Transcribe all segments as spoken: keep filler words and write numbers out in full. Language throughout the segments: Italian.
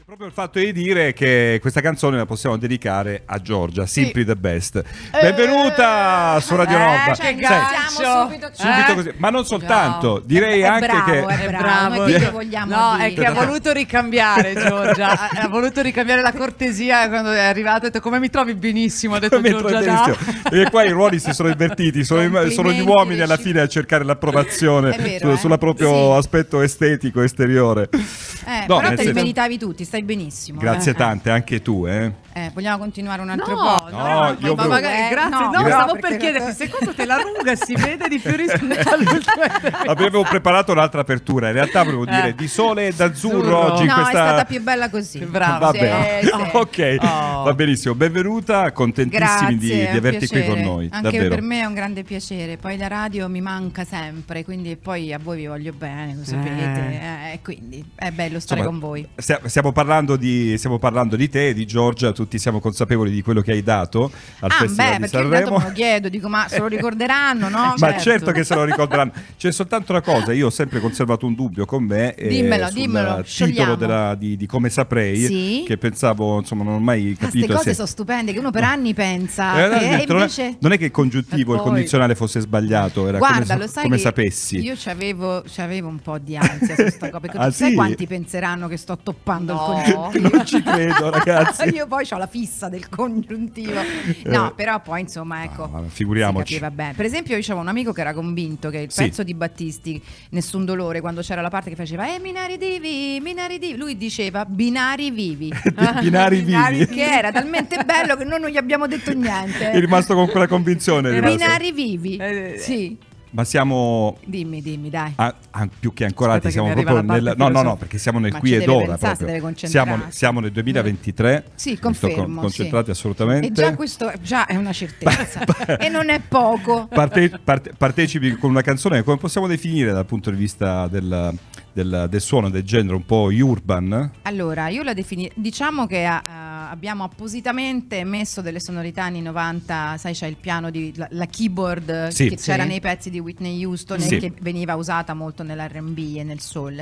proprio il fatto di dire che questa canzone la possiamo dedicare a Giorgia, Simply the Best. Eh, Benvenuta su Radio eh, Nova. cioè, Siamo subito, subito eh? così, ma non soltanto, No. direi è, è anche bravo, che è È bravo, bravo. noi che vogliamo No, dire. è che ha voluto ricambiare Giorgia, ha, ha voluto ricambiare la cortesia quando è arrivato, ha detto come mi trovi benissimo, ha detto Come Giorgia trovi da. benissimo. Perché qua i ruoli si sono invertiti, sono, i- sono gli uomini alla fine a cercare l'approvazione È vero, su- eh? sulla proprio Sì. aspetto estetico esteriore. Eh, No, però nel te li senso- meritavi tutti, stai benissimo. Grazie eh. tante, anche tu, eh. Eh, vogliamo continuare un altro No, po'? no, No, no, io ma volevo- magari Eh, grazie. no, No, no, stavo perché- per chiederti, secondo te la lunga si vede di più rispetto all'ultima? Avevo preparato un'altra apertura, in realtà volevo dire Eh. di sole e d'azzurro Azzurro. oggi in No, questa... è stata più bella così. Bravo. Vabbè, Sì, sì. ok, Oh. va benissimo. Benvenuta, contentissimi di, Grazie, è di un averti qui con piacere. noi. Anche davvero. per me è un grande piacere. Poi la radio mi manca sempre, quindi poi a voi vi voglio bene, lo sapete. Eh, e quindi è bello stare Insomma, con voi. stia- Stiamo parlando, di, stiamo parlando di te, di Giorgia, tutti siamo consapevoli di quello che hai dato al Ah, Festival beh, di perché intanto Sanremo. me lo chiedo, dico, ma se lo ricorderanno, no? Ma Certo. certo che se lo ricorderanno. C'è soltanto una cosa, io ho sempre conservato un dubbio con me eh, Dimmelo, sul dimmelo, titolo sciogliamo. della- di, di Come saprei, Sì. che pensavo, insomma, non ho mai Queste capito cose se... sono stupende, che uno per anni pensa. Eh, no, e detto, non è- invece... non è che il congiuntivo, E il poi- condizionale fosse sbagliato, era Guarda, come, sa- lo sai come che sapessi. io c'avevo, c'avevo un po' di ansia su sta cosa, perché Ah, tu sai sì? quanti penseranno che sto toppando No. il congiuntivo? Non ci credo, ragazzi. Io poi ho la fissa del congiuntivo. No, Eh. però poi insomma, ecco. Ah, figuriamoci. Si capiva bene. Per esempio, io avevo un amico che era convinto che il Sì. pezzo di Battisti, Nessun dolore, quando c'era la parte che faceva eh binari divi, binari divi, lui diceva binari vivi. Binari vivi. Che era talmente bello che noi non gli abbiamo detto niente. È rimasto con quella convinzione. è Era- rimasto. Binari vivi. Eh, eh, Sì. Ma siamo Dimmi, dimmi, dai. a- a- più che ancorati, Aspetta che siamo mi arriva proprio la nel parte no, no, no, filosofica. perché siamo nel Ma qui ci ed deve ora pensare, si proprio. deve concentrare. Siamo, siamo nel duemilaventitré. Sì, mi sto confermo. con- concentrati sì. assolutamente. E già questo già è una certezza. E non è poco. Parte- parte- partecipi con una canzone, come possiamo definire dal punto di vista del, del- del suono, del genere, un po' urban? Allora, io la definirei. Diciamo che ah, abbiamo appositamente messo delle sonorità anni novanta, sai, c'è il piano di la, la keyboard Sì. che c'era Sì. nei pezzi di Whitney Houston Sì. e che veniva usata molto nell'R and B e nel soul.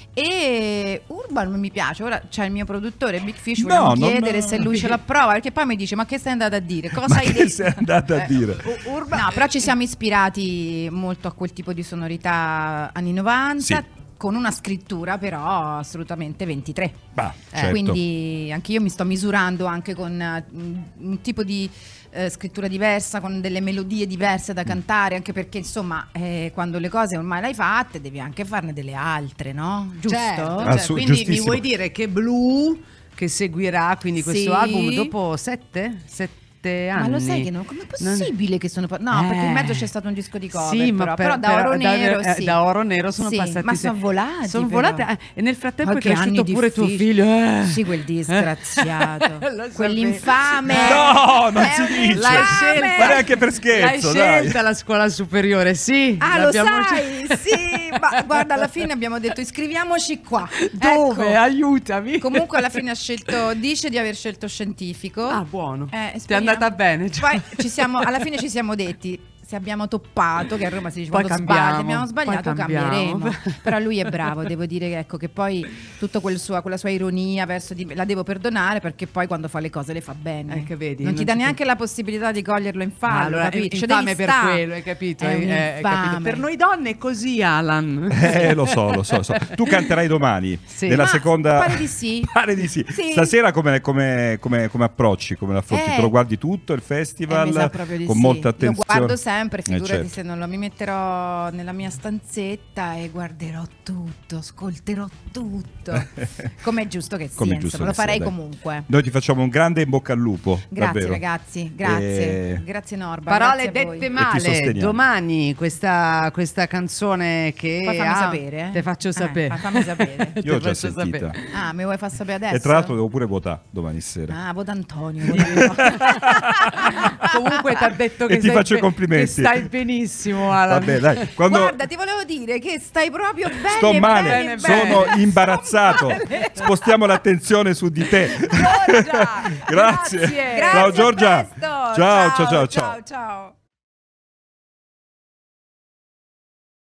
E Urban mi piace. Ora c'è il mio produttore Big Fish, No, vogliamo non- chiedere se lui ce l'approva, perché poi mi dice ma che stai andata a dire? Cosa Ma hai che detto? sei andata a Eh, dire? U- Urban- No, però ci siamo ispirati molto a quel tipo di sonorità anni novanta, Sì. con una scrittura però assolutamente ventitré. Bah, Eh, certo. Quindi anche io mi sto misurando anche con eh, un tipo di eh, scrittura diversa, con delle melodie diverse Mm. da cantare, anche perché insomma eh, quando le cose ormai le hai fatte devi anche farne delle altre, no? Giusto? Certo, Ah, cioè, su- quindi mi giustissimo. vuoi dire che Blue, che seguirà quindi questo Sì. album dopo sette? Sette anni. Ma lo sai che non, com'è Non- possibile che sono pa- no, Eh. perché in mezzo c'è stato un disco di cover, Sì, ma però, per- però da per- oro nero eh, sì. da oro nero sono Sì, passati ma se- sono volati sono però. volati eh, e nel frattempo Ma è che anni cresciuto pure tuo difficili. figlio eh. Sì, quel disgraziato. Lo sapevo. Quell'infame. No, non È si un dice. infame. L'hai scelta. Ma neanche per scherzo, L'hai dai. scelta la scuola superiore, sì. Ah, lo l'abbiamo sai? scel- Sì, ma guarda, alla fine abbiamo detto iscriviamoci qua. Dove? Ecco. Aiutami. Comunque alla fine ha scelto, dice di aver scelto scientifico. Ah, buono. Eh, Ti è speriamo. andata bene. cioè. Poi ci siamo, alla fine ci siamo detti se abbiamo toppato, che a Roma si dice Poi quando cambiamo, sbagli, abbiamo sbagliato, poi cambiamo. cambieremo. Però lui è bravo, devo dire che, ecco, che poi tutta quel sua, quella sua ironia verso di me la devo perdonare, perché poi quando fa le cose le fa bene. Eh, che vedi, non ti non dà ci neanche la possibilità di coglierlo in fallo, allora, capito? è Cioè, infame devi per sta. quello, hai capito? È un Eh, hai capito? infame. Per noi donne è così, Alan. Eh, lo so, lo so, lo so. Tu canterai domani Sì. nella Ma seconda. pare di sì. Pare di sì. Sì. Stasera come, come, come, come approcci, come l'affronti? Eh. Te lo guardi tutto il Eh, festival mi sa proprio di con sì. molta attenzione? Lo guardo sempre, Eh, figurati certo. se non lo mi metterò nella mia stanzetta e guarderò tutto, ascolterò tutto. Come è giusto che sia, Come è giusto insomma, lo che sia, farei dai. comunque. Noi ti facciamo un grande in bocca al lupo. Grazie davvero. ragazzi, grazie. E- Grazie Norba. Parole grazie a voi. dette ti male. sosteniamo. Domani questa, questa canzone che Poi fammi ha- sapere, eh. Te faccio Eh, sapere. ma fammi sapere. Te Io l'ho già faccio sentita. sapere. Ah, mi vuoi far sapere adesso? E tra l'altro devo pure votare domani sera. Ah, vota Antonio. vota Antonio. Comunque ti ha detto che E ti stai faccio i be- complimenti. che stai benissimo, Alan. Vabbè, dai. Quando Guarda, ti volevo dire che stai proprio bene. sto male, bene, sono bene. imbarazzato. Spostiamo l'attenzione su di te. Giorgia, Grazie. grazie. Ciao Grazie, a Giorgia. presto. Ciao, ciao, ciao, ciao. ciao.